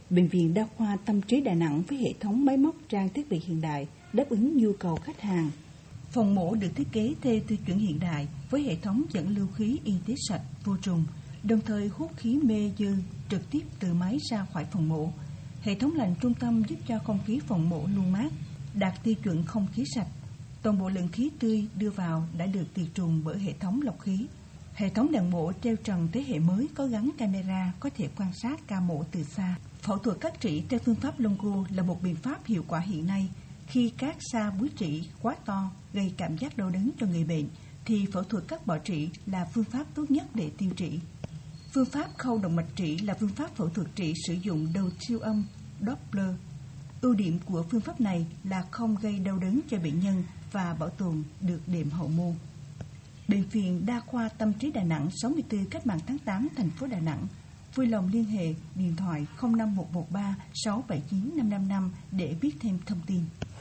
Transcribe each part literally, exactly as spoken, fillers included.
Bệnh viện Đa khoa Tâm trí Đà Nẵng với hệ thống máy móc trang thiết bị hiện đại đáp ứng nhu cầu khách hàng. Phòng mổ được thiết kế theo tiêu chuẩn hiện đại với hệ thống dẫn lưu khí y tế sạch, vô trùng, đồng thời hút khí mê dư trực tiếp từ máy ra khỏi phòng mổ. Hệ thống lạnh trung tâm giúp cho không khí phòng mổ luôn mát, đạt tiêu chuẩn không khí sạch. Toàn bộ lượng khí tươi đưa vào đã được tiệt trùng bởi hệ thống lọc khí. Hệ thống đạn mổ treo trần thế hệ mới có gắn camera có thể quan sát ca mổ từ xa. Phẫu thuật cắt trĩ theo phương pháp Longo là một biện pháp hiệu quả hiện nay. Khi cắt xa búi trĩ quá to gây cảm giác đau đớn cho người bệnh, thì phẫu thuật cắt bỏ trĩ là phương pháp tốt nhất để tiêu trĩ. Phương pháp khâu động mạch trĩ là phương pháp phẫu thuật trĩ sử dụng đầu siêu âm Doppler. Ưu điểm của phương pháp này là không gây đau đớn cho bệnh nhân và bảo tồn được đệm hậu môn. Bệnh viện Đa khoa Tâm trí Đà Nẵng, sáu mươi tư Cách mạng tháng tám, thành phố Đà Nẵng. Vui lòng liên hệ điện thoại không năm một một ba sáu bảy chín năm năm năm để biết thêm thông tin.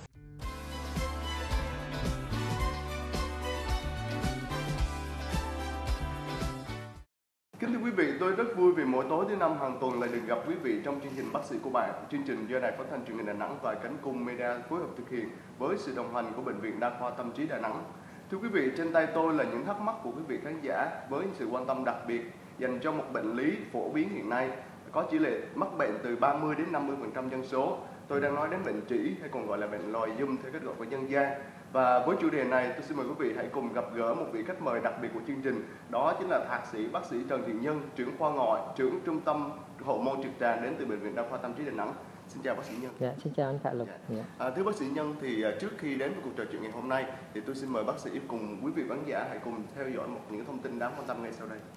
Kính thưa quý vị, tôi rất vui vì mỗi tối thứ năm hàng tuần lại được gặp quý vị trong chương trình Bác sĩ của bạn. Chương trình do Đài Phát thanh Truyền hình Đà Nẵng và Cánh Cung Media phối hợp thực hiện với sự đồng hành của Bệnh viện Đa khoa Tâm trí Đà Nẵng. Thưa quý vị, trên tay tôi là những thắc mắc của quý vị khán giả với sự quan tâm đặc biệt dành cho một bệnh lý phổ biến hiện nay có tỷ lệ mắc bệnh từ ba mươi đến năm mươi phần trăm dân số. Tôi đang nói đến bệnh trĩ hay còn gọi là bệnh lòi gium theo cách gọi của dân gian. Và với chủ đề này, tôi xin mời quý vị hãy cùng gặp gỡ một vị khách mời đặc biệt của chương trình. Đó chính là thạc sĩ bác sĩ Trần Thị Nhân, trưởng khoa ngoại, trưởng trung tâm hậu môn trực tràng đến từ Bệnh viện Đa khoa Tâm trí Đà Nẵng. Xin chào bác sĩ Nhân. Dạ, xin chào anh Khải Lục. Dạ. À, thưa bác sĩ Nhân, thì trước khi đến với cuộc trò chuyện ngày hôm nay, thì tôi xin mời bác sĩ cùng quý vị khán giả hãy cùng theo dõi một những thông tin đáng quan tâm ngay sau đây.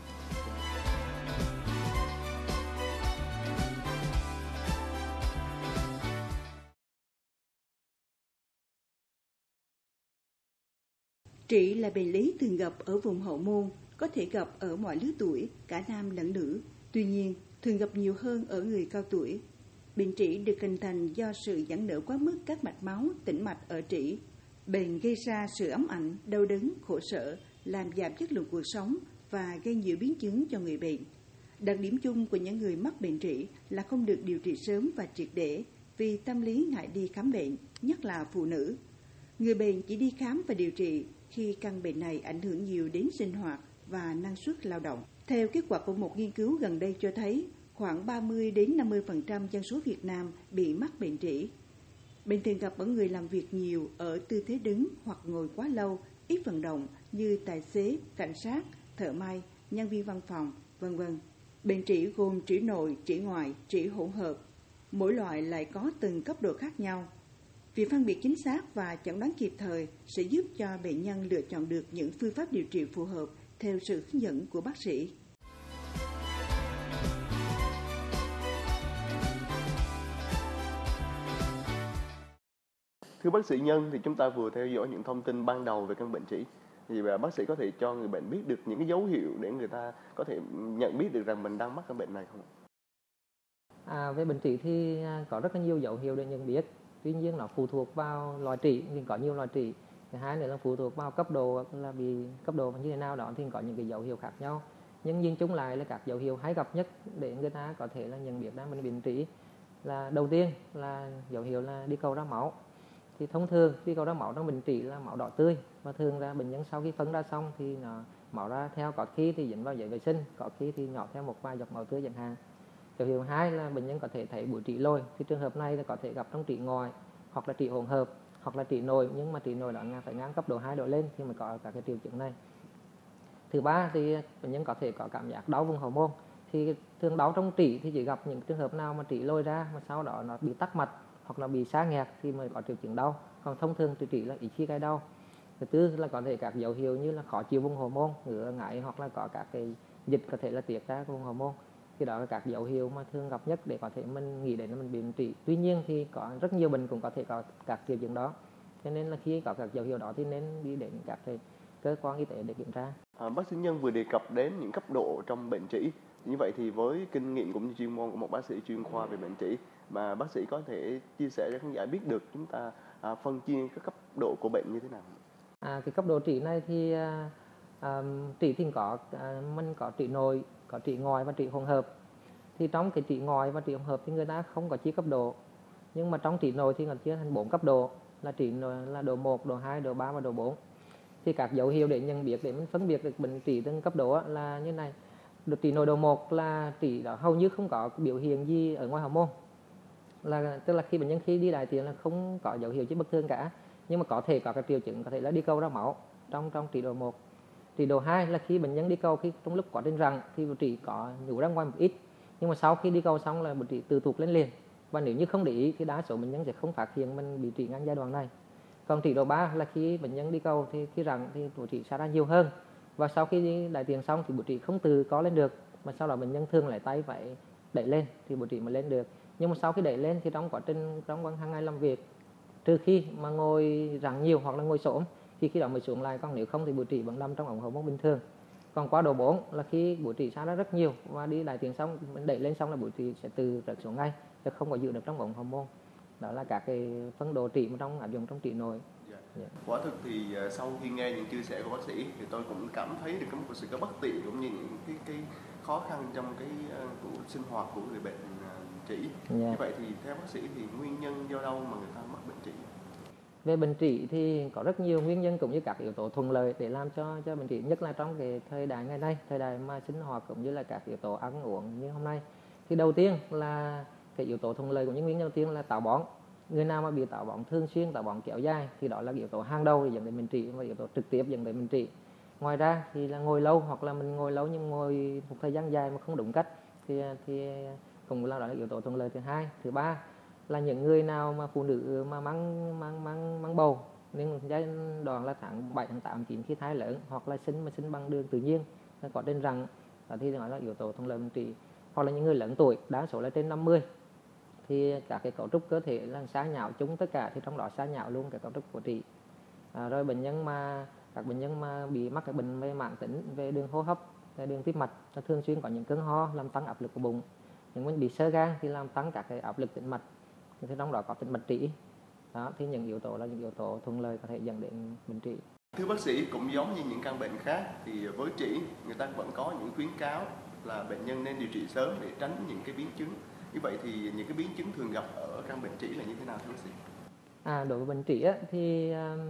Trĩ là bệnh lý thường gặp ở vùng hậu môn, có thể gặp ở mọi lứa tuổi, cả nam lẫn nữ. Tuy nhiên, thường gặp nhiều hơn ở người cao tuổi. Bệnh trĩ được hình thành do sự giãn nở quá mức các mạch máu tĩnh mạch ở trĩ. Bệnh gây ra sự ám ảnh, đau đớn, khổ sở, làm giảm chất lượng cuộc sống và gây nhiều biến chứng cho người bệnh. Đặc điểm chung của những người mắc bệnh trĩ là không được điều trị sớm và triệt để vì tâm lý ngại đi khám bệnh, nhất là phụ nữ. Người bệnh chỉ đi khám và điều trị khi căn bệnh này ảnh hưởng nhiều đến sinh hoạt và năng suất lao động. Theo kết quả của một nghiên cứu gần đây cho thấy, khoảng ba mươi đến năm mươi phần trăm dân số Việt Nam bị mắc bệnh trĩ. Bệnh thường gặp ở người làm việc nhiều ở tư thế đứng hoặc ngồi quá lâu, ít vận động như tài xế, cảnh sát, thợ may, nhân viên văn phòng, vân vân. Bệnh trĩ gồm trĩ nội, trĩ ngoại, trĩ hỗn hợp. Mỗi loại lại có từng cấp độ khác nhau. Việc phân biệt chính xác và chẩn đoán kịp thời sẽ giúp cho bệnh nhân lựa chọn được những phương pháp điều trị phù hợp theo sự hướng dẫn của bác sĩ. Thưa bác sĩ Nhân, thì chúng ta vừa theo dõi những thông tin ban đầu về căn bệnh trĩ. Thì bác sĩ có thể cho người bệnh biết được những cái dấu hiệu để người ta có thể nhận biết được rằng mình đang mắc căn bệnh này không? À, về bệnh trĩ thì có rất là nhiều dấu hiệu để nhận biết. Tuy nhiên nó phụ thuộc vào loại trĩ, thì có nhiều loại trĩ. Thứ hai nữa là phụ thuộc vào cấp độ, là bị cấp độ như thế nào đó thì có những cái dấu hiệu khác nhau. Nhưng nhìn chung lại là các dấu hiệu hay gặp nhất để người ta có thể là nhận biết ra mình bệnh trĩ là đầu tiên là dấu hiệu là đi cầu ra máu. Thì thông thường đi cầu ra máu trong bệnh trĩ là máu đỏ tươi, và thường là bệnh nhân sau khi phân ra xong thì nó máu ra theo, có khi thì dính vào giấy vệ sinh, có khi thì nhỏ theo một vài giọt máu tươi chẳng hạn. Dấu hiệu hai là bệnh nhân có thể thấy bụi trĩ lồi, thì trường hợp này là có thể gặp trong trĩ ngoại hoặc là trĩ hỗn hợp hoặc là trĩ nội, nhưng mà trĩ nội đó phải ngang cấp độ hai độ lên thì mới có các cái triệu chứng này. Thứ ba thì bệnh nhân có thể có cảm giác đau vùng hậu môn. Thì thường đau trong trĩ thì chỉ gặp những trường hợp nào mà trĩ lồi ra mà sau đó nó bị tắc mạch hoặc là bị sa nghẹt thì mới có triệu chứng đau. Còn thông thường trĩ trĩ là ít khi gây đau. Thứ tư là có thể các dấu hiệu như là khó chịu vùng hậu môn, ngứa ngáy hoặc là có các cái dịch có thể là tiết ra vùng hậu môn. Thì đó là các dấu hiệu mà thường gặp nhất để có thể mình nghĩ đến là mình bị bệnh trĩ. Tuy nhiên thì có rất nhiều bệnh cũng có thể có các triệu chứng đó. Cho nên là khi có các dấu hiệu đó thì nên đi đến các cái cơ quan y tế để kiểm tra. À, bác sĩ Nhân vừa đề cập đến những cấp độ trong bệnh trĩ. Như vậy thì với kinh nghiệm cũng như chuyên môn của một bác sĩ chuyên khoa về bệnh trĩ, mà bác sĩ có thể chia sẻ cho khán giả biết được chúng ta à, phân chia các cấp độ của bệnh như thế nào? À, cái cấp độ trĩ này thì à, trĩ thì có à, mình có trĩ nội, có trĩ ngoại và trĩ hỗn hợp. Thì trong cái trị ngoại và trị tổng hợp thì người ta không có chia cấp độ, nhưng mà trong trị nội thì còn chia thành bốn cấp độ, là trị nội là độ một, độ hai, độ ba và độ bốn. Thì các dấu hiệu để nhận biết, để mình phân biệt được bệnh trị từng cấp độ là như này. Trị nội độ một là trị đó hầu như không có biểu hiện gì ở ngoài hormone, là tức là khi bệnh nhân khi đi đại tiện là không có dấu hiệu gì bất thường cả, nhưng mà có thể có các triệu chứng, có thể là đi câu ra máu trong trong trị độ một. Trị độ hai là khi bệnh nhân đi câu, khi trong lúc quá trình răng thì bác sĩ có nhủ ra ngoài một ít, nhưng mà sau khi đi câu xong là bác sĩ tự tụt lên liền, và nếu như không để ý thì đa số bệnh nhân sẽ không phát hiện mình bị trĩ ngang giai đoạn này. Còn trị độ ba là khi bệnh nhân đi câu thì khi răng thì bác sĩ xảy ra nhiều hơn, và sau khi đi đại tiện xong thì bác sĩ không tự có lên được, mà sau đó bệnh nhân thường lại tay phải đẩy lên thì bác sĩ mới lên được. Nhưng mà sau khi đẩy lên thì trong quá trình trong hàng ngày làm việc, trừ khi mà ngồi răng nhiều hoặc là ngồi xổm thì khi đó mới xuống lại, còn nếu không thì bác sĩ vẫn nằm trong ống hormone bình thường. Còn qua độ bốn là khi bác sĩ xảy ra rất nhiều và đi đại tiện xong mình đẩy lên xong là bác sĩ sẽ từ rớt xuống ngay, chứ không có giữ được trong ống hormone. Đó là các cái phân độ trị mà trong áp dụng trong trị nội. Yeah. Yeah. Quả thực thì uh, sau khi nghe những chia sẻ của bác sĩ thì tôi cũng cảm thấy được có một sự có bất tiện cũng như những cái cái khó khăn trong cái uh, của sinh hoạt của người bệnh uh, trĩ. Yeah. Như vậy thì theo bác sĩ thì nguyên nhân do đâu mà người ta mắc bệnh trĩ? Về bệnh trĩ thì có rất nhiều nguyên nhân cũng như các yếu tố thuận lợi để làm cho cho bệnh trĩ, nhất là trong cái thời đại ngày nay, thời đại mà sinh hoạt cũng như là các yếu tố ăn uống như hôm nay. Thì đầu tiên là cái yếu tố thuận lợi cũng như nguyên nhân đầu tiên là táo bón. Người nào mà bị táo bón thường xuyên, táo bón kéo dài thì đó là yếu tố hàng đầu để dẫn đến bệnh trĩ và yếu tố trực tiếp dẫn đến bệnh trĩ. Ngoài ra thì là ngồi lâu, hoặc là mình ngồi lâu nhưng ngồi một thời gian dài mà không đúng cách thì thì cũng là đó là yếu tố thuận lợi thứ hai. Thứ ba là những người nào mà phụ nữ mà mang mang mang mang bầu nên giai đoạn là tháng bảy, tháng tám, chín khi thai lớn, hoặc là sinh mà sinh bằng đường tự nhiên có trên răng, đó thì nói là yếu tố thuận lợi bệnh trĩ. Hoặc là những người lớn tuổi, đa số là trên năm mươi thì các cái cấu trúc cơ thể là sa nhão chúng tất cả, thì trong đó sa nhão luôn cái cấu trúc của trĩ. À, rồi bệnh nhân mà các bệnh nhân mà bị mắc các bệnh về mãn tính, về đường hô hấp, về đường tim mạch, nó thường xuyên có những cơn ho làm tăng áp lực của bụng. Những bệnh bị xơ gan thì làm tăng các cái áp lực tĩnh mạch, thì trong đó có tĩnh mạch trĩ. Đó thì những yếu tố là những yếu tố thuận lợi có thể dẫn đến bệnh trĩ. Thưa bác sĩ, cũng giống như những căn bệnh khác thì với trĩ người ta vẫn có những khuyến cáo là bệnh nhân nên điều trị sớm để tránh những cái biến chứng. Như vậy thì những cái biến chứng thường gặp ở căn bệnh trĩ là như thế nào thưa bác sĩ? À, đối với bệnh trĩ á, thì um,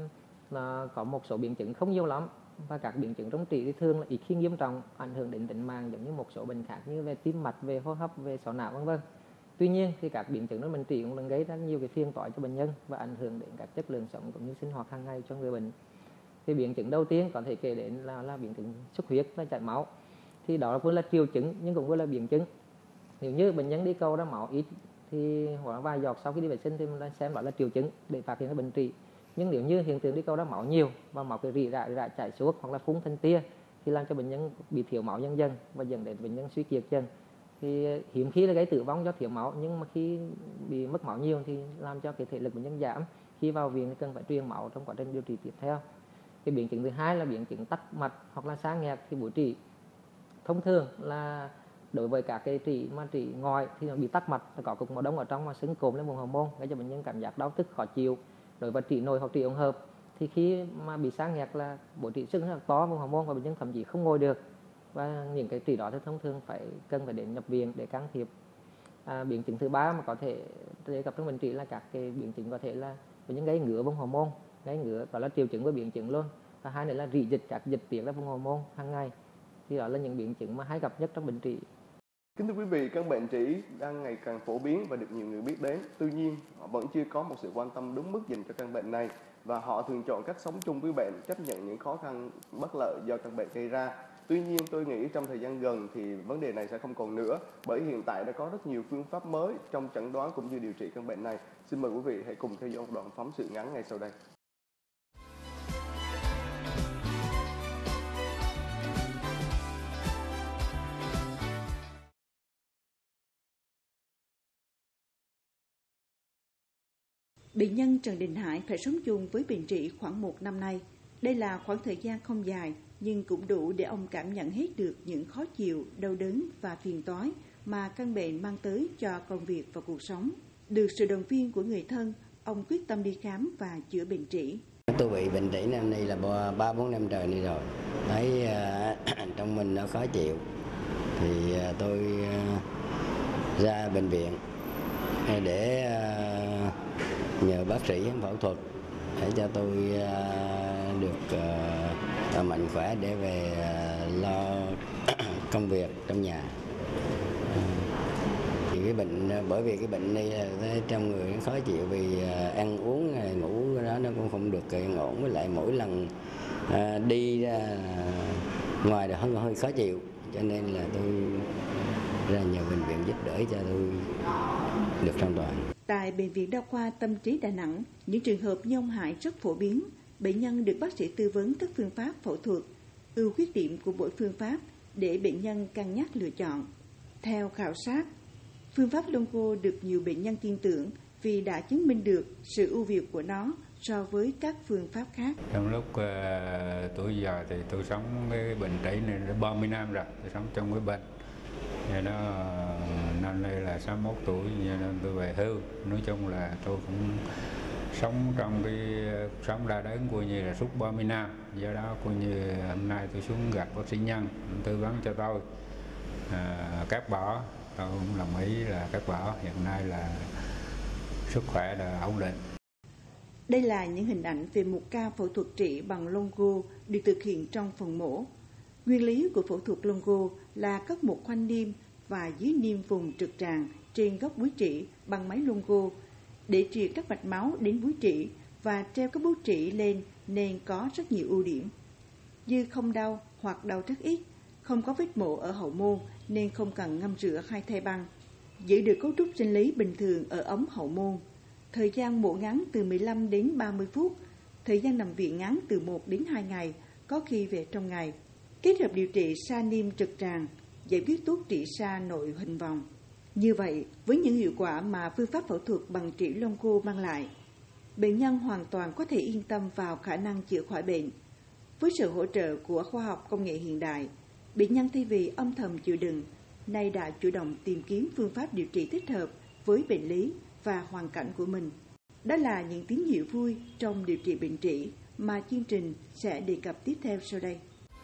là có một số biến chứng không nhiều lắm, và các biến chứng trong trĩ thì thường là ít khi nghiêm trọng, ảnh hưởng đến tính mạng giống như một số bệnh khác như về tim mạch, về hô hấp, về sọ não vân vân. Tuy nhiên thì các biến chứng trong bệnh trĩ cũng đang gây ra nhiều cái phiền toái cho bệnh nhân và ảnh hưởng đến các chất lượng sống cũng như sinh hoạt hàng ngày cho người bệnh. Thì biến chứng đầu tiên có thể kể đến là là biến chứng xuất huyết, là chảy máu. Thì đó cũng là triệu chứng nhưng cũng là biến chứng. Nếu như bệnh nhân đi câu ra máu ít thì hoặc vài giọt sau khi đi vệ sinh thì mình xem đó là triệu chứng để phát hiện ra bệnh trĩ. Nhưng nếu như hiện tượng đi câu ra máu nhiều và máu cứ rỉ rải rải chảy xuống hoặc là phun thành tia thì làm cho bệnh nhân bị thiếu máu dần dần và dẫn đến bệnh nhân suy kiệt dần. Thì hiếm khi là gây tử vong do thiếu máu, nhưng mà khi bị mất máu nhiều thì làm cho cái thể lực bệnh nhân giảm, khi vào viện thì cần phải truyền máu trong quá trình điều trị tiếp theo. Cái biến chứng thứ hai là biến chứng tắc mạch hoặc là sa nghẹt thì bụi trĩ. Thông thường là đối với các cái trĩ mà trĩ ngoài thì nó bị tắc mạch, có cục máu đông ở trong mà sưng cồn lên vùng hormone, gây cho bệnh nhân cảm giác đau tức khó chịu. Đối với trĩ nội hoặc trĩ tổng hợp thì khi mà bị sa nghẹt là bụi trĩ sưng rất là to vùng hormone và bệnh nhân thậm chí không ngồi được, và những cái trĩ đó thì thông thường phải cần phải đến nhập viện để can thiệp. À, biến chứng thứ ba mà có thể đề cập trong bệnh trĩ là các cái biến chứng có thể là bệnh nhân gây ngứa vùng hormone, gây ngứa đó là triệu chứng với biến chứng luôn. Và hai nữa là rỉ dịch các dịch tiết ra vùng hormone hàng ngày. Thì đó là những biến chứng mà hay gặp nhất trong bệnh trĩ. Kính thưa quý vị, căn bệnh trĩ đang ngày càng phổ biến và được nhiều người biết đến. Tuy nhiên, họ vẫn chưa có một sự quan tâm đúng mức dành cho căn bệnh này, và họ thường chọn cách sống chung với bệnh, chấp nhận những khó khăn bất lợi do căn bệnh gây ra. Tuy nhiên, tôi nghĩ trong thời gian gần thì vấn đề này sẽ không còn nữa, bởi hiện tại đã có rất nhiều phương pháp mới trong chẩn đoán cũng như điều trị căn bệnh này. Xin mời quý vị hãy cùng theo dõi một đoạn phóng sự ngắn ngay sau đây. Bệnh nhân Trần Đình Hải phải sống chung với bệnh trĩ khoảng một năm nay. Đây là khoảng thời gian không dài, nhưng cũng đủ để ông cảm nhận hết được những khó chịu, đau đớn và phiền toái mà căn bệnh mang tới cho công việc và cuộc sống. Được sự động viên của người thân, ông quyết tâm đi khám và chữa bệnh trĩ. Tôi bị bệnh trĩ năm nay là ba bốn năm trời nay rồi. Thấy uh, trong mình nó khó chịu thì uh, tôi uh, ra bệnh viện để nhờ bác sĩ phẫu thuật để cho tôi được mạnh khỏe để về lo công việc trong nhà. Thì cái bệnh bởi vì cái bệnh này là trong người nó khó chịu, vì ăn uống ngủ đó nó cũng không được ổn, với lại mỗi lần đi ra ngoài là hơi hơi khó chịu, cho nên là tôi ra nhờ bệnh viện giúp đỡ cho tôi được an toàn. Tại Bệnh viện Đa khoa Tâm trí Đà Nẵng, những trường hợp nhông hại rất phổ biến. Bệnh nhân được bác sĩ tư vấn các phương pháp phẫu thuật, ưu khuyết điểm của mỗi phương pháp để bệnh nhân cân nhắc lựa chọn. Theo khảo sát, phương pháp Longo được nhiều bệnh nhân tin tưởng vì đã chứng minh được sự ưu việt của nó so với các phương pháp khác. Trong lúc uh, tuổi già thì tôi sống cái bệnh trĩ này đã ba mươi năm rồi, tôi sống trong cái bệnh. Vậy đó, năm nay là sáu mươi mốt tuổi, nên tôi về hưu. Nói chung là tôi cũng sống trong cái sống đa đớn coi như là suốt ba mươi năm. Do đó coi như hôm nay tôi xuống gặp bác sĩ Nhân tư vấn cho tôi à, cắt bỏ. Tôi cũng đồng ý là cắt bỏ. Hiện nay là sức khỏe đã ổn định. Đây là những hình ảnh về một ca phẫu thuật trĩ bằng Longo được thực hiện trong phòng mổ. Nguyên lý của phẫu thuật Longo là cắt một khoanh niêm và dưới niêm vùng trực tràng trên góc búi trĩ bằng máy Longo để truyền các mạch máu đến búi trĩ và treo các búi trĩ lên, nên có rất nhiều ưu điểm. Như không đau hoặc đau rất ít, không có vết mổ ở hậu môn nên không cần ngâm rửa hay thay băng, giữ được cấu trúc sinh lý bình thường ở ống hậu môn. Thời gian mổ ngắn từ mười lăm đến ba mươi phút, thời gian nằm viện ngắn từ một đến hai ngày, có khi về trong ngày. Kết hợp điều trị sa niêm trực tràng, giải quyết tốt trĩ sa nội hình vòng. Như vậy, với những hiệu quả mà phương pháp phẫu thuật bằng trĩ Longo mang lại, bệnh nhân hoàn toàn có thể yên tâm vào khả năng chữa khỏi bệnh. Với sự hỗ trợ của khoa học công nghệ hiện đại, bệnh nhân thay vì âm thầm chịu đựng, nay đã chủ động tìm kiếm phương pháp điều trị thích hợp với bệnh lý và hoàn cảnh của mình. Đó là những tín hiệu vui trong điều trị bệnh trĩ mà chương trình sẽ đề cập tiếp theo sau đây.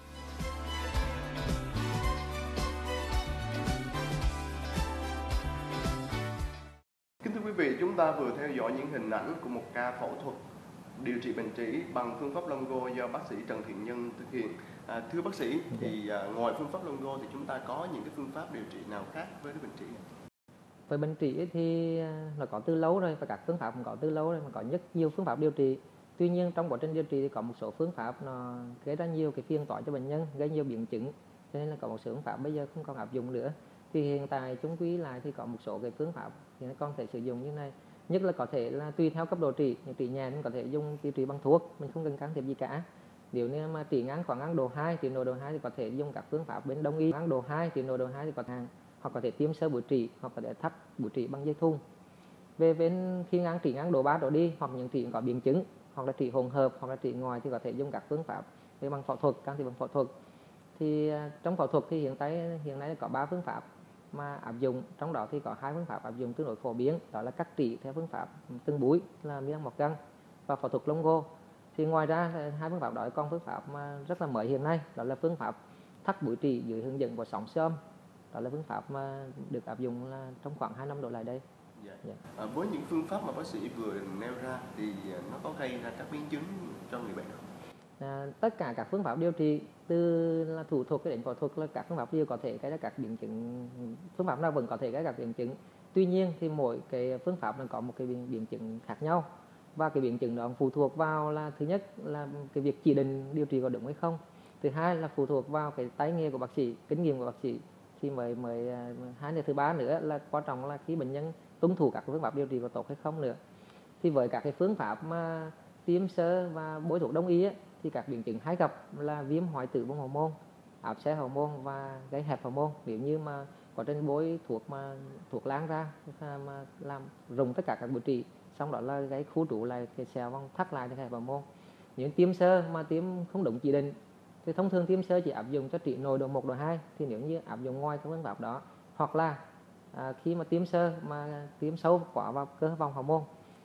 Kính thưa quý vị, chúng ta vừa theo dõi những hình ảnh của một ca phẫu thuật điều trị bệnh trĩ bằng phương pháp Longo do bác sĩ Trần Thiện Nhân thực hiện. À, thưa bác sĩ, thì à, ngoài phương pháp Longo thì chúng ta có những cái phương pháp điều trị nào khác với cái bệnh trĩ này? Với bệnh trĩ thì nó có từ lâu rồi, và các phương pháp cũng có từ lâu rồi, mà có rất nhiều phương pháp điều trị. Tuy nhiên trong quá trình điều trị thì có một số phương pháp nó gây ra nhiều cái phiền toái cho bệnh nhân, gây nhiều biến chứng, cho nên là có một số phương pháp bây giờ không còn áp dụng nữa. Thì hiện tại chung quy lại thì có một số cái phương pháp thì nó còn thể sử dụng như này. Nhất là có thể là tùy theo cấp độ trĩ, những trĩ nhẹ mình có thể dùng điều trị bằng thuốc, mình không cần can thiệp gì cả. Nếu như mà trĩ ngắn khoảng ngang độ hai, trĩ nội độ hai thì có thể dùng các phương pháp bên đông y. Ngang độ hai, trĩ nội độ hai thì có thể hoặc có thể tiêm sơ búi trĩ, hoặc có thể thắt búi trĩ bằng dây thun. Về bên khi ngang trĩ ngang độ ba độ đi, hoặc những trĩ có biến chứng, hoặc là trĩ hỗn hợp, hoặc là trĩ ngoài thì có thể dùng các phương pháp về bằng phẫu thuật, can thiệp bằng phẫu thuật. Thì trong phẫu thuật thì hiện tại hiện nay có ba phương pháp mà áp dụng, trong đó thì có hai phương pháp áp dụng tương đối phổ biến, đó là cắt trĩ theo phương pháp từng búi là miếng một găng và phẫu thuật Longo. Thì ngoài ra hai phương pháp đó còn phương pháp mà rất là mới hiện nay, đó là phương pháp thắt búi trĩ dưới hướng dẫn của sóng siêu âm. Đó là phương pháp mà được áp dụng là trong khoảng hai năm đổ lại đây. Dạ. Dạ. À, với những phương pháp mà bác sĩ vừa nêu ra thì nó có gây ra các biến chứng cho người bệnh không? À, tất cả các phương pháp điều trị từ là thủ thuật đến phẫu thuật là các phương pháp đều có thể gây ra các biến chứng, phương pháp nào vẫn có thể gây ra các biến chứng. Tuy nhiên thì mỗi cái phương pháp nó có một cái biến, biến chứng khác nhau, và cái biến chứng đó phụ thuộc vào là thứ nhất là cái việc chỉ định điều trị có đúng hay không, thứ hai là phụ thuộc vào cái tay nghề của bác sĩ, kinh nghiệm của bác sĩ, thì mới mới hai nữa thứ ba nữa là quan trọng là khi bệnh nhân tuân thủ các phương pháp điều trị có tốt hay không nữa. Thì với các cái phương pháp mà tiêm sơ và bôi thuốc đông y ấy, thì các biến chứng hay gặp là viêm hoại tử vùng hậu môn, áp xe hậu môn và gây hẹp hậu môn. Nếu như mà có trên bôi thuốc mà thuốc lan ra mà làm rùng tất cả các búi trĩ, xong đó là gây khu trú lại cái xẹo vòng thắt lại cái hẹp hậu môn. Những tiêm sơ mà tiêm không đúng chỉ định thì thông thường tiêm sơ chỉ áp dụng cho trĩ nội độ một độ hai, thì nếu như áp dụng ngoài các phương pháp đó, hoặc là à, khi mà tiêm sơ mà tiêm sâu quá vào cơ vòng hậu môn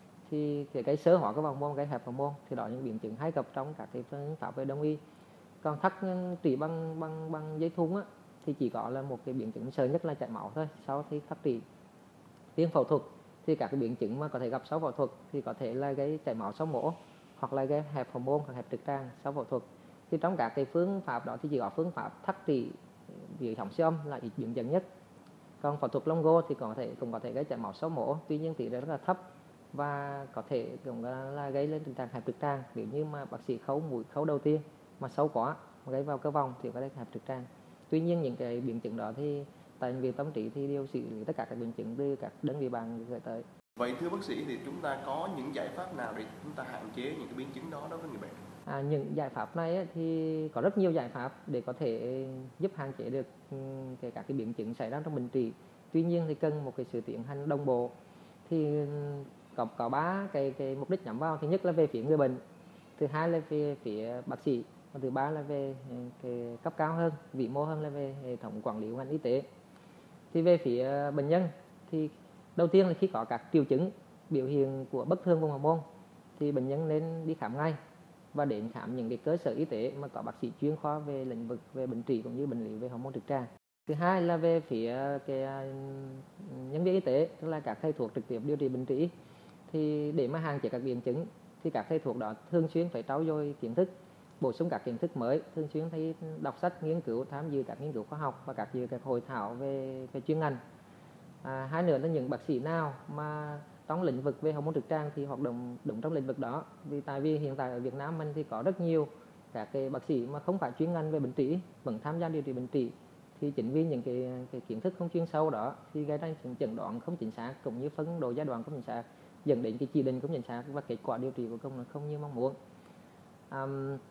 thì cái cái sơ hóa cái vòng môn, cái hẹp hậu môn, thì đó những biến chứng hay gặp trong các cái phương pháp về đông y. Còn thắt trĩ bằng bằng bằng dây thun á thì chỉ có là một cái biến chứng sợ nhất là chảy máu thôi sau khi thắt trĩ. Riêng phẫu thuật thì các cái biến chứng mà có thể gặp sau phẫu thuật thì có thể là gây chảy máu sau mổ, hoặc là gây hẹp hậu môn hoặc hẹp trực tràng sau phẫu thuật. Thì trong các cái phương pháp đó thì chỉ có phương pháp thắt trì dưới sóng siêu âm là ít biến chứng nhất. Còn phẫu thuật longo thì có thể cũng có thể gây chảy máu sau mổ, tuy nhiên tỷ lệ rất là thấp và có thể cũng là gây lên tình trạng hẹp trực tràng. Nếu như mà bác sĩ khâu mũi khâu đầu tiên mà sâu quá gây vào cơ vòng thì có thể hẹp trực tràng. Tuy nhiên những cái biến chứng đó thì tại bệnh viện Tâm Trí thì đều xử lý tất cả các biến chứng từ các đơn vị bạn gửi tới. Vậy thưa bác sĩ, thì chúng ta có những giải pháp nào để chúng ta hạn chế những cái biến chứng đó đối với người bệnh? À, những giải pháp này ấy, thì có rất nhiều giải pháp để có thể giúp hạn chế được cái các cái biến chứng xảy ra trong bệnh trị. Tuy nhiên thì cần một cái sự tiến hành đồng bộ. Thì có có ba cái cái mục đích nhắm vào. Thứ nhất là về phía người bệnh, thứ hai là về phía bác sĩ, và thứ ba là về cái cấp cao hơn, vĩ mô hơn là về hệ thống quản lý của ngành y tế. Thì về phía bệnh nhân thì đầu tiên là khi có các triệu chứng biểu hiện của bất thường vùng hormone thì bệnh nhân nên đi khám ngay và đến khám những cái cơ sở y tế mà có bác sĩ chuyên khoa về lĩnh vực về bệnh trị cũng như bệnh lý về hormone trực tràng. Thứ hai là về phía cái nhân viên y tế, tức là các thầy thuốc trực tiếp điều trị bệnh trị, thì để mà hạn chế các biến chứng thì các thầy thuốc đó thường xuyên phải trau dồi kiến thức, bổ sung các kiến thức mới, thường xuyên thấy đọc sách nghiên cứu, tham dự các nghiên cứu khoa học và các dự các hội thảo về về chuyên ngành. À, hai nữa là những bác sĩ nào mà trong lĩnh vực về hormone trực tràng thì hoạt động đúng trong lĩnh vực đó. Vì tại vì hiện tại ở Việt Nam mình thì có rất nhiều các cái bác sĩ mà không phải chuyên ngành về bệnh trị vẫn tham gia điều trị bệnh trị. Thì chính vì những cái, cái kiến thức không chuyên sâu đó thì gây ra những chẩn đoán không chính xác cũng như phân độ giai đoạn không chính xác, dẫn đến cái chỉ định không chính xác và kết quả điều trị của công là không như mong muốn. À,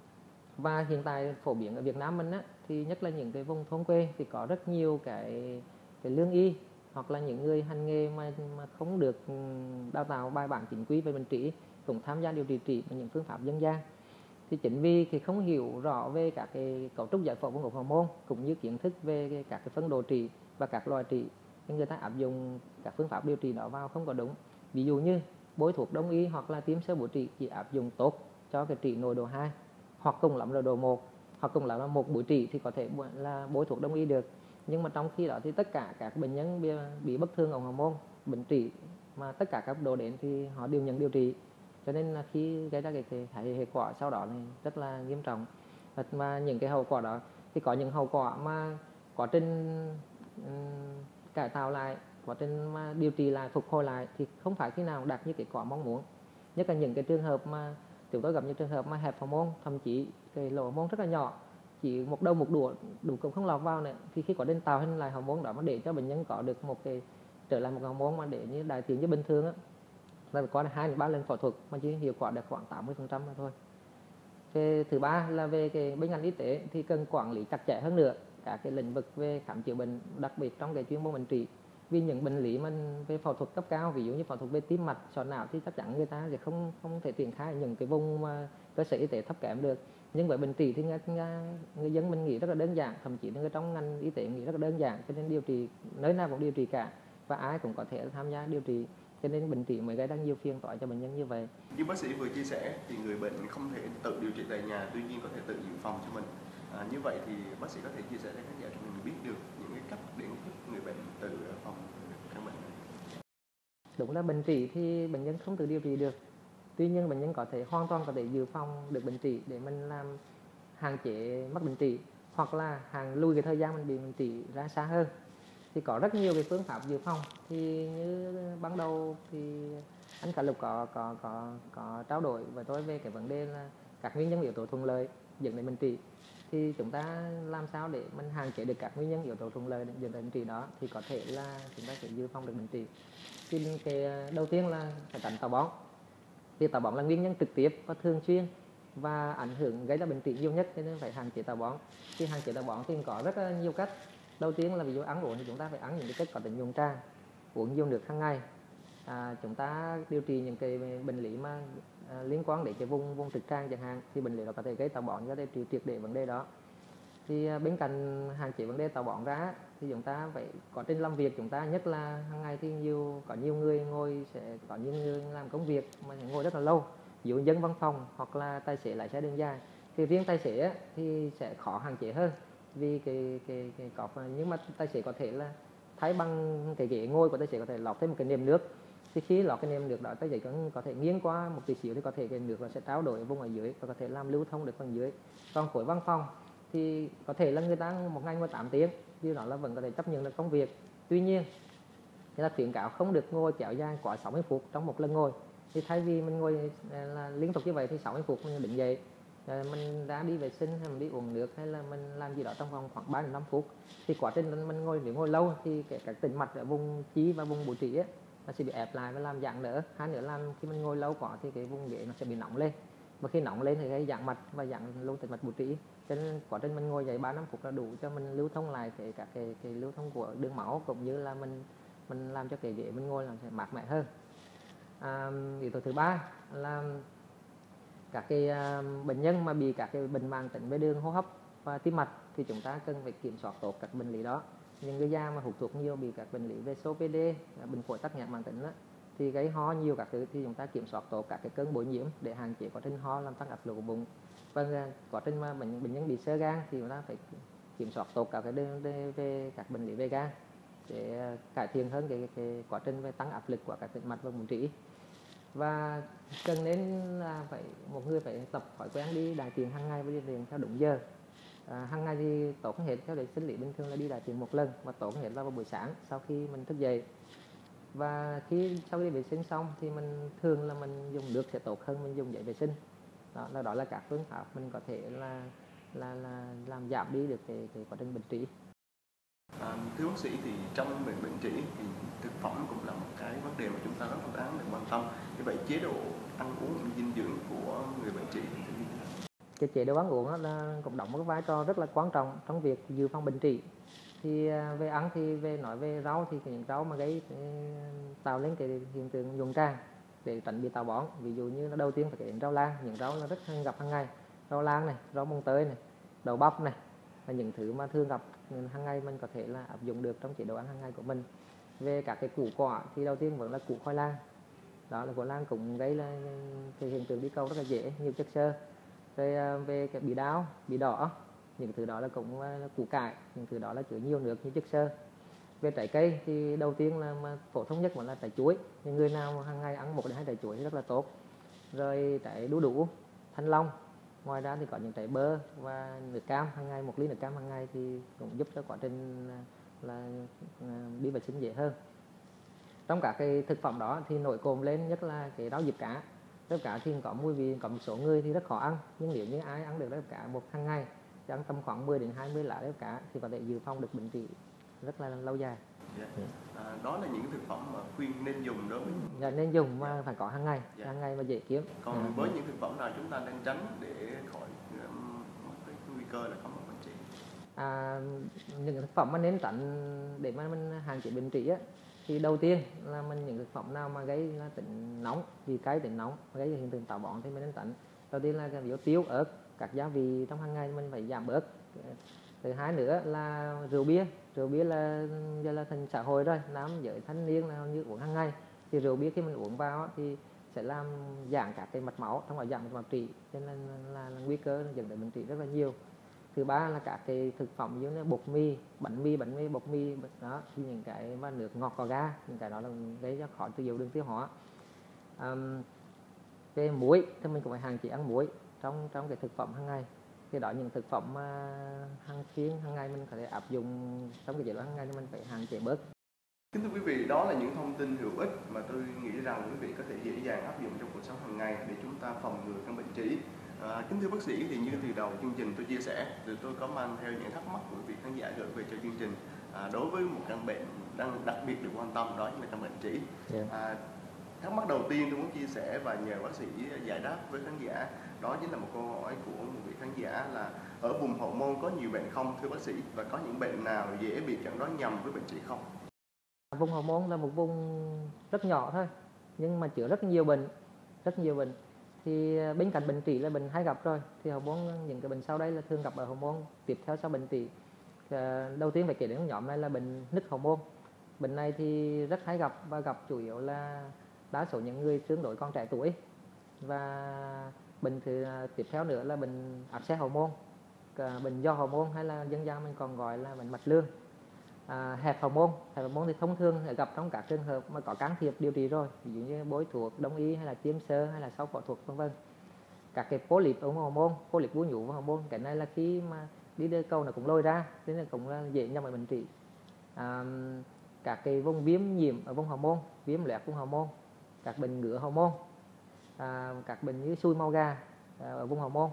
và hiện tại phổ biến ở Việt Nam mình á, thì nhất là những cái vùng thôn quê thì có rất nhiều cái cái lương y hoặc là những người hành nghề mà, mà không được đào tạo bài bản chính quy về bệnh trị cũng tham gia điều trị trị bằng những phương pháp dân gian. Thì chính vì thì không hiểu rõ về các cái cấu trúc giải phẫu của hormone cũng như kiến thức về các cái phân độ trị và các loại trị, thì người ta áp dụng các phương pháp điều trị đó vào không có đúng. Ví dụ như bôi thuốc đông y hoặc là tiêm sơ bổ trị chỉ áp dụng tốt cho cái trị nội độ hai, hoặc cùng lắm là độ một, hoặc cùng lắm là một buổi trị thì có thể là bôi thuốc đông y được. Nhưng mà trong khi đó thì tất cả các bệnh nhân bị, bị bất thường ở hormone, bệnh trị mà tất cả các độ đến thì họ đều nhận điều trị, cho nên là khi gây ra cái, cái, cái hệ quả sau đó thì rất là nghiêm trọng. Và mà những cái hậu quả đó thì có những hậu quả mà quá trình um, cải tạo lại, quá trình mà điều trị lại, phục hồi lại thì không phải khi nào đạt như kết quả mong muốn. Nhất là những cái trường hợp mà chúng tôi gặp những trường hợp mà hẹp hormone, thậm chí cái lỗ hormone rất là nhỏ, chỉ một đầu một đũa đủ cũng không lọt vào nữa, thì khi có đến tạo hình lại hormone đó mà để cho bệnh nhân có được một cái trở lại một hormone mà để như đại tiến như bình thường á, là có hai đến ba lần phẫu thuật mà chỉ hiệu quả được khoảng tám mươi phần trăm mà thôi. Về thứ ba là về cái bên ngành y tế thì cần quản lý chặt chẽ hơn nữa các cái lĩnh vực về khám chữa bệnh, đặc biệt trong cái chuyên môn bệnh trị. Vì những bệnh lý mà về phẫu thuật cấp cao, ví dụ như phẫu thuật về tim mạch, sọ não thì chắc chắn người ta sẽ không không thể triển khai những cái vùng mà cơ sở y tế thấp kém được. Nhưng với bệnh trị thì người, người dân mình nghĩ rất là đơn giản, thậm chí người trong ngành y tế nghĩ rất là đơn giản, cho nên điều trị nơi nào cũng điều trị cả và ai cũng có thể tham gia điều trị, cho nên bệnh trị mới gây ra nhiều phiền toái cho bệnh nhân như vậy. Như bác sĩ vừa chia sẻ thì người bệnh không thể tự điều trị tại nhà, tuy nhiên có thể tự dự phòng cho mình. À, như vậy thì bác sĩ có thể chia sẻ cho khán giả cho mình biết được những cái cách để giúp người bệnh tự phòng căn bệnh này. Đúng là bệnh trị thì bệnh nhân không tự điều trị được, tuy nhiên bệnh nhân có thể hoàn toàn có thể dự phòng được bệnh trị để mình làm hạn chế mắc bệnh trị, hoặc là hạn lùi cái thời gian mình bị bệnh trị ra xa hơn. Thì có rất nhiều cái phương pháp dự phòng. Thì như ban đầu thì anh Cả Lục có có có có trao đổi với tôi về cái vấn đề là các nguyên nhân yếu tố thuận lợi dẫn đến bệnh trị. Thì chúng ta làm sao để mình hạn chế được các nguyên nhân yếu tố thuận lợi dẫn đến bệnh trị đó thì có thể là chúng ta sẽ dự phòng được bệnh trị. Thì cái đầu tiên là phải tránh táo bón. Vì táo bón là nguyên nhân trực tiếp và thường xuyên và ảnh hưởng gây ra bệnh trị nhiều nhất, cho nên phải hạn chế táo bón. Khi hạn chế táo bón thì có rất là nhiều cách. Đầu tiên là ví dụ ăn uống thì chúng ta phải ăn những cái chất có tính nhuận tràng, uống nhiều nước hàng ngày. À, chúng ta điều trị những cái bệnh lý mà à, liên quan đến cái vùng vùng trực tràng chẳng hạn, thì bệnh lý đó có thể gây táo bón, có thể trị triệt để vấn đề đó. Thì à, bên cạnh hạn chế vấn đề táo bón ra thì chúng ta phải có trên làm việc, chúng ta nhất là hàng ngày thì nhiều có nhiều người ngồi sẽ có những người làm công việc mà ngồi rất là lâu, ví dụ dân văn phòng hoặc là tài xế lái xe đường dài. Thì riêng tài xế thì sẽ khó hạn chế hơn vì cái cái cái có, nhưng mà tài xế có thể là thay bằng cái ghế ngồi của tài xế có thể lọt thêm một cái nệm nước. Thì khi lọt cái nệm nước đó, tài xế cũng có thể nghiêng qua một tí xíu thì có thể cái nước nó sẽ trao đổi ở vùng ở dưới và có thể làm lưu thông được phần dưới. Còn khối văn phòng thì có thể là người ta một ngày ngồi tám tiếng, điều đó là vẫn có thể chấp nhận được công việc. Tuy nhiên người ta khuyến cáo không được ngồi kéo dài quá sáu mươi phút trong một lần ngồi. Thì thay vì mình ngồi là liên tục như vậy thì sáu mươi phút mình đứng dậy, mình đã đi vệ sinh hay mình đi uống nước hay là mình làm gì đó trong vòng khoảng ba đến năm phút. Thì quá trình mình ngồi nếu ngồi lâu thì cái các tĩnh mạch ở vùng chí và vùng bụng trĩ ấy, nó sẽ bị ép lại và làm giãn nở. Hai nữa là khi mình ngồi lâu quá thì cái vùng ghế nó sẽ bị nóng lên, và khi nóng lên thì gây giãn mạch và giãn luôn tĩnh mạch bụng trĩ. Cho nên quá trình mình ngồi dậy ba năm phút là đủ cho mình lưu thông lại cái các cái, cái lưu thông của đường máu, cũng như là mình mình làm cho cái ghế mình ngồi làm sẽ mát mẻ hơn. À, yếu tố thứ ba là các cái à, bệnh nhân mà bị các cái bệnh mãn tính về đường hô hấp và tim mạch thì chúng ta cần phải kiểm soát tốt các bệnh lý đó. Những người già mà hút thuốc nhiều, bị các bệnh lý về xê ô pê đê, bệnh phổi tắc nghẽn mãn tính đó, thì cái ho nhiều các thứ thì chúng ta kiểm soát tốt các cái cơn bội nhiễm để hạn chế quá trình ho làm tăng áp lực của bụng. Và quá trình mà bệnh bệnh nhân bị xơ gan thì chúng ta phải kiểm soát tốt các cái về, về, về các bệnh lý về gan để cải thiện hơn cái, cái quá trình về tăng áp lực của các tĩnh mạch và bụng trĩ. Và cần nên là phải một người phải tập thói quen đi đại tiện hàng ngày và đi đại tiện theo đúng giờ. À, hàng ngày thì tốt hết theo sinh lý bình thường là đi đại tiện một lần, và tốt hết là vào buổi sáng sau khi mình thức dậy. Và khi sau khi vệ sinh xong thì mình thường là mình dùng nước sẽ tốt hơn mình dùng giấy vệ sinh. Đó là đó là các phương pháp mình có thể là là là làm giảm đi được cái, cái quá trình bệnh trĩ. À, thưa bác sĩ, thì trong bệnh bệnh trĩ thì thực phẩm cũng là một cái vấn đề mà chúng ta rất là đáng được quan tâm. Như vậy chế độ ăn uống dinh dưỡng của người bệnh trĩ thì như thế nào? Cái chế độ ăn uống đó là cũng đóng một vai trò rất là quan trọng trong việc dự phòng bệnh trĩ. Thì về ăn thì về nói về rau thì những rau mà gây tạo lên cái hiện tượng nhuận tràng để tránh bị táo bón. Ví dụ như nó đầu tiên phải kể đến rau lang, những rau là rất hay gặp hàng ngày. Rau lang này, rau mồng tơi này, đậu bắp này là những thứ mà thường gặp hàng ngày mình có thể là áp dụng được trong chế độ ăn hàng ngày của mình. Về các cái củ quả thì đầu tiên vẫn là củ khoai lang. Đó là khoai lang cũng gây là cái hiện tượng đi câu rất là dễ, nhiều chất xơ. Rồi về cái bí đao, bí đỏ, những thứ đó là cũng là củ cải, những thứ đó là chứa nhiều nước như chất xơ. Về trái cây thì đầu tiên là mà phổ thông nhất vẫn là trái chuối. Những người nào hàng ngày ăn một đến hai trái chuối thì rất là tốt. Rồi trái đu đủ, thanh long. Ngoài ra thì có những trái bơ và nước cam hàng ngày, một ly nước cam hàng ngày thì cũng giúp cho quá trình là đi vệ sinh dễ hơn. Trong các cái thực phẩm đó thì nổi cộm lên nhất là cái rau diếp cá. Rau cá thì có mùi vị, có một số người thì rất khó ăn, nhưng nếu như ai ăn được rau cá một hàng ngày, thì ăn tầm khoảng mười đến hai mươi lá rau cá thì có thể dự phòng được bệnh trĩ rất là lâu dài. Yeah. À, đó là những thực phẩm mà khuyên nên dùng đối với dạ, nên dùng mà yeah. phải có hàng ngày, yeah. hàng ngày và dễ kiếm. Còn à. với những thực phẩm nào chúng ta nên tránh để khỏi um, cái nguy cơ là có một bệnh trĩ? À, những thực phẩm mà nên tránh để mà mình hạn chế bệnh trĩ á, thì đầu tiên là mình những thực phẩm nào mà gây là tính nóng, vì cái tính nóng gây hiện tượng táo bón thì mình nên tránh. Đầu tiên là ví dụ tiêu, ớt, các gia vị trong hàng ngày mình phải giảm bớt. Thứ hai nữa là rượu bia. Rượu bia là giờ là thành xã hội rồi, nam giới thanh niên là như uống hàng ngày. Thì rượu bia khi mình uống vào thì sẽ làm giảm các cái mạch máu, trong đó giảm mạch trĩ, cho nên là, là nguy cơ dẫn đến bệnh trĩ rất là nhiều. Thứ ba là các cái thực phẩm như là bột mì, bánh mì, bánh mì, bột mì đó, thì những cái mà nước ngọt có ga, những cái đó là gây ra khó tiêu dầu đường tiêu hóa. Um, về muối thì mình cũng phải hạn chế ăn muối trong trong cái thực phẩm hàng ngày. Thì đó những thực phẩm mà hàng phiên hàng ngày mình có thể áp dụng trong cái chế độ hàng ngày thì mình phải hạn chế bớt. Kính thưa quý vị, đó là những thông tin hữu ích mà tôi nghĩ rằng quý vị có thể dễ dàng áp dụng trong cuộc sống hàng ngày để chúng ta phòng ngừa căn bệnh trĩ. À, kính thưa bác sĩ, thì như từ đầu chương trình tôi chia sẻ, thì tôi có mang theo những thắc mắc của quý vị khán giả gửi về cho chương trình. À, đối với một căn bệnh đang đặc biệt được quan tâm, đó là căn bệnh trĩ. Yeah. À, thắc mắc đầu tiên tôi muốn chia sẻ và nhờ bác sĩ giải đáp với khán giả, đó chính là một câu hỏi của một vị khán giả là ở vùng hậu môn có nhiều bệnh không thưa bác sĩ, và có những bệnh nào dễ bị chẩn đoán nhầm với bệnh trĩ không? Vùng hậu môn là một vùng rất nhỏ thôi, nhưng mà chứa rất nhiều bệnh, rất nhiều bệnh. Thì bên cạnh bệnh trĩ là bệnh hay gặp rồi, thì hậu môn những cái bệnh sau đây là thường gặp ở hậu môn tiếp theo sau bệnh trĩ. À, đầu tiên phải kể đến nhóm này là bệnh nứt hậu môn. Bệnh này thì rất hay gặp và gặp chủ yếu là đa số những người tương đối còn trẻ tuổi. Và bệnh thứ tiếp theo nữa là bệnh áp xe hậu môn, bệnh do hậu môn hay là dân gian mình còn gọi là bệnh mạch lương. À, hẹp hậu môn, hẹp hậu môn thì thông thường gặp trong các trường hợp mà có can thiệp điều trị rồi, ví dụ như bôi thuốc đông y hay là tiêm sơ hay là sau phẫu thuật vân vân. Các cái polyp ở hậu môn, polyp bướu nhũ vào hậu môn, cái này là khi mà đi đưa cầu nó cũng lôi ra, nên là cũng là dễ nhầm ở bệnh trị. À, các cái vùng viêm nhiễm ở vùng hậu môn, viêm loét vùng hậu môn, các bệnh ngứa hậu môn, à, các bệnh như xui màu gà à, ở vùng hậu môn,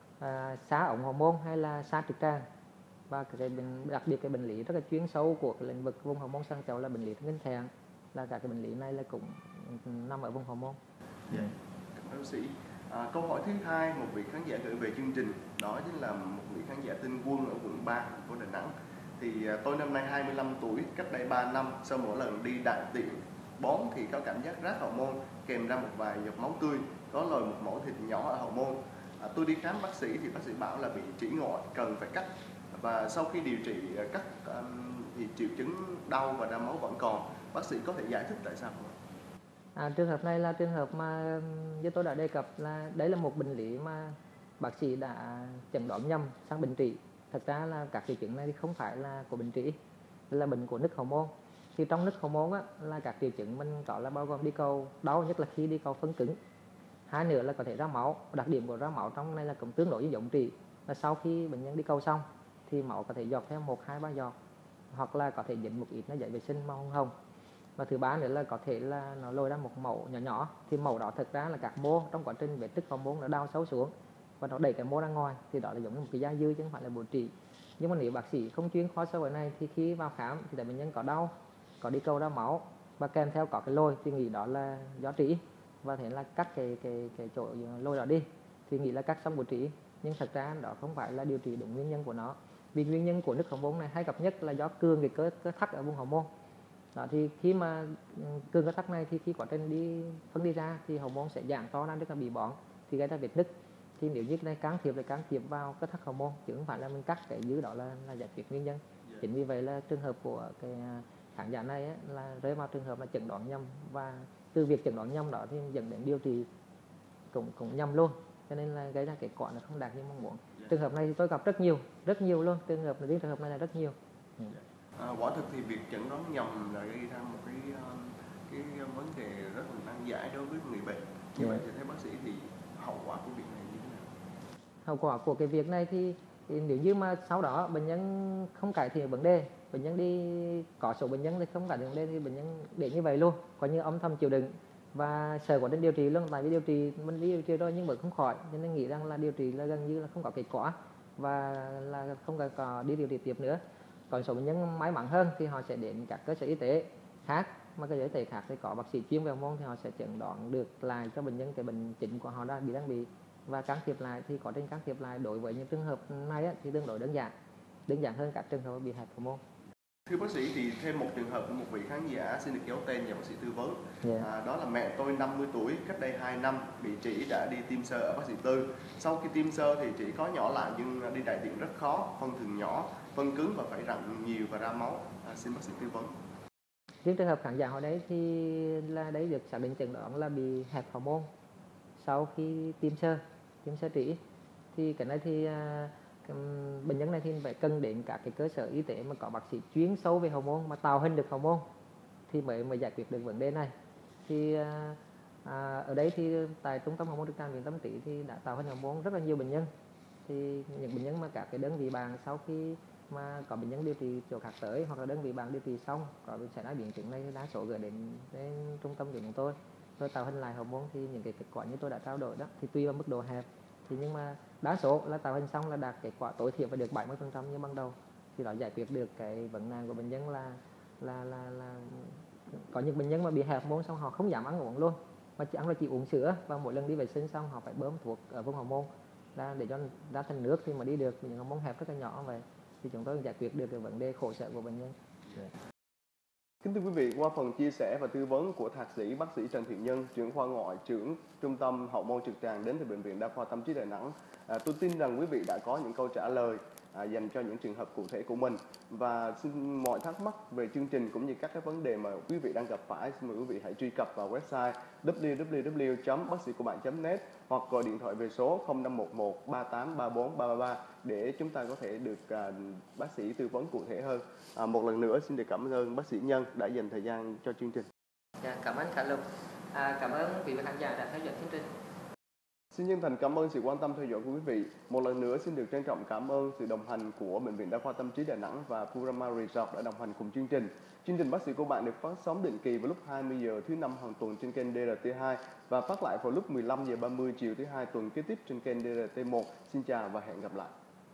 à, xá ống hậu môn hay là xá trực tràng. Và cái bệnh, đặc biệt cái bệnh lý rất là chuyên sâu của cái lĩnh vực vùng hậu môn sang chậu là bệnh lý thần kinh thẹn, là cả cái bệnh lý này là cũng nằm ở vùng hậu môn. Yeah. Cảm ơn bác sĩ. À, câu hỏi thứ hai, một vị khán giả gửi về chương trình, đó chính là một vị khán giả tên Quân ở quận ba, thành phố Đà Nẵng. Thì à, tôi năm nay hai mươi lăm tuổi, cách đây ba năm, sau mỗi lần đi đại tiện bón thì có cảm giác rát hậu môn, kèm ra một vài giọt máu tươi, có lồi một mẫu thịt nhỏ ở hậu môn. À, tôi đi khám bác sĩ thì bác sĩ bảo là bị trĩ ngoại, cần phải cắt. Và sau khi điều trị cắt um, thì triệu chứng đau và ra máu vẫn còn. Bác sĩ có thể giải thích tại sao không? À, trường hợp này là trường hợp mà như tôi đã đề cập là đấy là một bệnh lý mà bác sĩ đã chẩn đoán nhầm sang bệnh trĩ. Thật ra là các triệu chứng này thì không phải là của bệnh trĩ, là bệnh của nức hậu môn. Thì trong nức hậu môn á, là các triệu chứng mình có là bao gồm đi cầu đau, nhất là khi đi cầu phân cứng. Hai nữa là có thể ra máu. Đặc điểm của ra máu trong này là cũng tương đối giống trĩ, là sau khi bệnh nhân đi cầu xong thì máu có thể giọt theo một hai ba giọt, hoặc là có thể dính một ít nó giấy vệ sinh màu hồng hồng. Và thứ ba nữa là có thể là nó lôi ra một mẩu nhỏ nhỏ, thì mẩu đó thực ra là các mô trong quá trình vết nứt hậu môn nó đào sâu xuống và nó đẩy cái mô ra ngoài, thì đó là giống như một cái da dư chứ không phải là bổ trĩ. Nhưng mà nếu bác sĩ không chuyên khoa sâu ở này thì khi vào khám thì thấy bệnh nhân có đau, có đi cầu ra máu và kèm theo có cái lôi thì nghĩ đó là do trĩ, và thế là cắt cái cái cái chỗ lôi đó đi thì nghĩ là cắt xong bổ trĩ. Nhưng thật ra đó không phải là điều trị đúng nguyên nhân của nó, vì nguyên nhân của nứt hậu môn này hay gặp nhất là do cương cái cơ cơ thắt ở vùng hậu môn. Đó, thì khi mà cương cơ thắt này thì khi quá trình đi phân đi ra thì hậu môn sẽ giãn to ra, tức là bị bón thì gây ra vết nứt. Thì nếu như cái này can thiệp là can thiệp vào cơ thắt hậu môn chứ không phải là mình cắt cái dưới đó là, là giải quyết nguyên nhân. Yeah. Chính vì vậy là trường hợp của cái khán giả này ấy, là rơi vào trường hợp là chẩn đoán nhầm, và từ việc chẩn đoán nhầm đó thì dẫn đến điều trị cũng cũng nhầm luôn, cho nên là gây ra kết quả là không đạt như mong muốn. Yeah. Trường hợp này thì tôi gặp rất nhiều rất nhiều luôn, trường hợp riêng trường hợp này là rất nhiều. Ừ. Yeah. À, quả thực thì việc chẩn đoán nhầm là gây ra một cái cái vấn đề rất là nan giải đối với người bệnh. Như vậy thì theo bác sĩ thì hậu quả của việc này như thế nào? Hậu quả của cái việc này thì, thì nếu như mà sau đó bệnh nhân không cải thiện vấn đề, bệnh nhân đi có số bệnh nhân thì không cải thiện vấn đề thì bệnh nhân để như vậy luôn, coi như âm thầm chịu đựng và sợ quá đến điều trị luôn. Tại vì điều trị mình đi điều trị rồi nhưng vẫn không khỏi, cho nên nghĩ rằng là điều trị là gần như là không có kết quả và là không có đi điều trị tiếp nữa. Còn số bệnh nhân may mắn hơn thì họ sẽ đến các cơ sở y tế khác, mà cơ sở y tế khác thì có bác sĩ chuyên về hậu môn thì họ sẽ chẩn đoán được lại cho bệnh nhân cái bệnh chính của họ đang bị đang bị và can thiệp lại. Thì quá trình can thiệp lại đối với những trường hợp này á, thì tương đối đơn giản, đơn giản hơn các trường hợp bị hẹp hậu môn. Thưa bác sĩ, thì thêm một trường hợp của một vị khán giả xin được kéo tên nhờ bác sĩ tư vấn. Yeah. À, đó là mẹ tôi năm mươi tuổi, cách đây hai năm bị trĩ, đã đi tiêm sơ ở bác sĩ Tư. Sau khi tiêm sơ thì trĩ có nhỏ lại nhưng đi đại tiện rất khó, phân thường nhỏ, phân cứng và phải rặn nhiều và ra máu. À, xin bác sĩ tư vấn. Riêng trường hợp khán giả hồi đấy thì là đấy được xác định chẩn đoán là bị hẹp hậu môn sau khi tiêm sơ, tiêm sơ trĩ. Thì cái này thì uh, bệnh nhân này thì phải cần đến các cái cơ sở y tế mà có bác sĩ chuyên sâu về hậu môn mà tạo hình được hậu môn thì mới mới giải quyết được vấn đề này. Thì uh, à, ở đây thì tại trung tâm hậu môn trực tràng Viện Tâm Trĩ thì đã tạo hình hậu môn rất là nhiều bệnh nhân. Thì những bệnh nhân mà các cái đơn vị bạn sau khi mà có bệnh nhân điều trị chỗ khác tới hoặc là đơn vị bạn điều trị xong có xảy ra biến chứng này, đa số gửi đến, đến trung tâm của chúng tôi tôi tạo hình lại hậu môn. Thì những cái kết quả như tôi đã trao đổi đó thì tùy vào mức độ hẹp thì nhưng mà đa số là tạo hình xong là đạt kết quả tối thiểu và được bảy mươi phần trăm như ban đầu, thì đó giải quyết được cái vấn nạn của bệnh nhân là là là là có những bệnh nhân mà bị hẹp môn xong họ không dám ăn uống luôn, mà chỉ ăn là chỉ uống sữa, và mỗi lần đi vệ sinh xong họ phải bơm thuốc ở vùng hậu môn ra để cho ra thành nước thì mà đi được. Những hậu môn hẹp rất là nhỏ vậy thì chúng tôi giải quyết được cái vấn đề khổ sở của bệnh nhân. Yeah. Kính thưa quý vị, qua phần chia sẻ và tư vấn của thạc sĩ bác sĩ Trần Thiện Nhân, trưởng khoa ngoại, trưởng trung tâm hậu môn trực tràng đến từ bệnh viện Đa khoa Tâm Trí Đà Nẵng, à, tôi tin rằng quý vị đã có những câu trả lời à, dành cho những trường hợp cụ thể của mình. Và xin mọi thắc mắc về chương trình cũng như các cái vấn đề mà quý vị đang gặp phải, xin mời quý vị hãy truy cập vào website w w w chấm bác sĩ của bạn chấm net hoặc gọi điện thoại về số không năm một một ba tám ba bốn ba ba ba để chúng ta có thể được à, bác sĩ tư vấn cụ thể hơn. À, một lần nữa xin được cảm ơn bác sĩ Nhân đã dành thời gian cho chương trình. Dạ, cảm ơn Khánh Lục. À, cảm ơn quý vị khán giả đã theo dõi chương trình. Xin chân thành cảm ơn sự quan tâm theo dõi của quý vị. Một lần nữa xin được trân trọng cảm ơn sự đồng hành của Bệnh viện Đa khoa Tâm trí Đà Nẵng và Furama Resort đã đồng hành cùng chương trình. Chương trình Bác sĩ của bạn được phát sóng định kỳ vào lúc hai mươi giờ thứ năm hàng tuần trên kênh đê rờ tê hai và phát lại vào lúc mười lăm giờ ba mươi chiều thứ hai tuần kế tiếp trên kênh đê rờ tê một. Xin chào và hẹn gặp lại.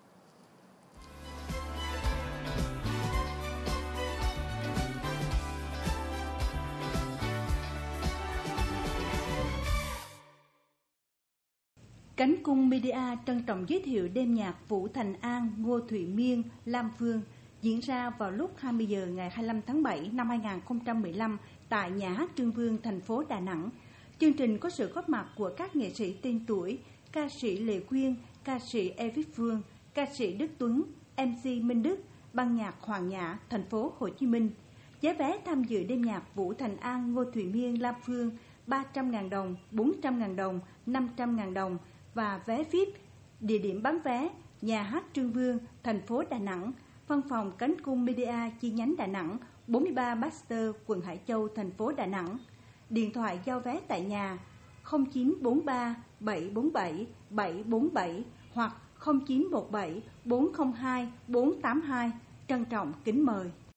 Cánh cung Media trân trọng giới thiệu đêm nhạc Vũ Thành An, Ngô Thụy Miên, Lam Phương diễn ra vào lúc hai mươi giờ ngày hai mươi lăm tháng bảy năm hai nghìn không trăm mười lăm tại Nhà hát Trưng Vương, thành phố Đà Nẵng. Chương trình có sự góp mặt của các nghệ sĩ tên tuổi, ca sĩ Lệ Quyên, ca sĩ Evic Phương, ca sĩ Đức Tuấn, em xê Minh Đức, ban nhạc Hoàng Nhã, thành phố Hồ Chí Minh. Giá vé tham dự đêm nhạc Vũ Thành An, Ngô Thụy Miên, Lam Phương ba trăm nghìn đồng, bốn trăm nghìn đồng, năm trăm nghìn đồng và vé vi ai pi. Địa điểm bán vé: Nhà hát Trưng Vương, thành phố Đà Nẵng, văn phòng Cánh cung Media chi nhánh Đà Nẵng, bốn mươi ba Baxter, quận Hải Châu, thành phố Đà Nẵng. Điện thoại giao vé tại nhà không chín bốn ba bảy bốn bảy bảy bốn bảy hoặc không chín một bảy bốn không hai bốn tám hai. Trân trọng kính mời.